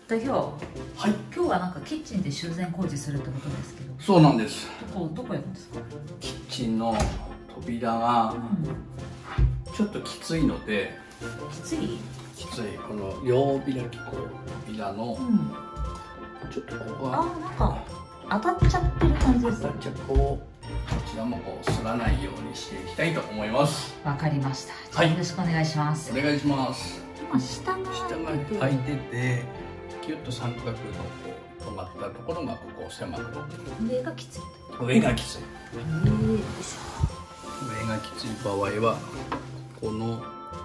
代表、 はい、 今日はなんかキッチンで修繕工事するってことですけど、 そうなんです。 どこやるんですか？ キッチンの扉がちょっときついので、 きつい？ この両開き扉の、ちょっとここがなんか当たっちゃってる感じです。 こちらもすらないようにしていきたいと思います。 わかりました。じゃあよろしくお願いします。 お願いします。 今下が開いてて、ギュッと三角の止まったところがここ狭くなってる。 上がきつい。 上がきつい。 よいし上がきつい場合はこの、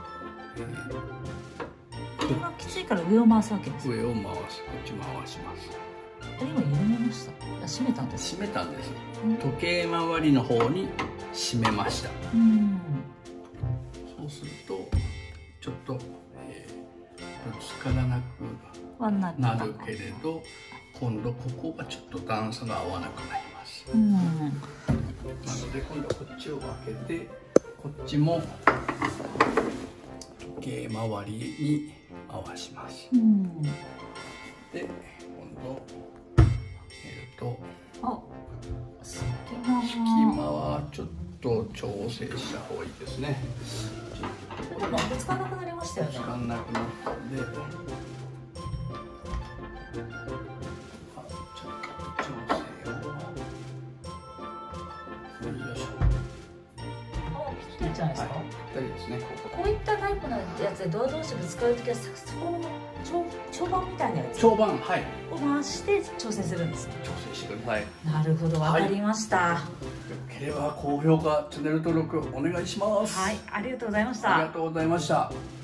上がきついから上を回すわけですか？ 上を回す、こっち回します。 今緩めました。閉めたんです。 閉めたんです。時計回りの方に閉めました。そうするとちょっと、ぶつからなくなるけれど、今度ここがちょっと段差が合わなくなります。なので今度はこっちを開けて、こっちも時計回りに合わします。で今度隙間はちょっと調整した方がいいですね。 ぶつからなくなりましたよね。 ぶつからなくなったんで、ちょっと調整を。よいしょ。 ぴったりじゃないですか？ ぴったりですね。 こういったタイプのやつでドア同士ぶつかるときは、そこの長板みたいなやつ長板、はい、 を回して調整するんですね。 調整してください。 なるほど、わかりました。 よければ高評価、チャンネル登録お願いします。 はい、ありがとうございました。 ありがとうございました。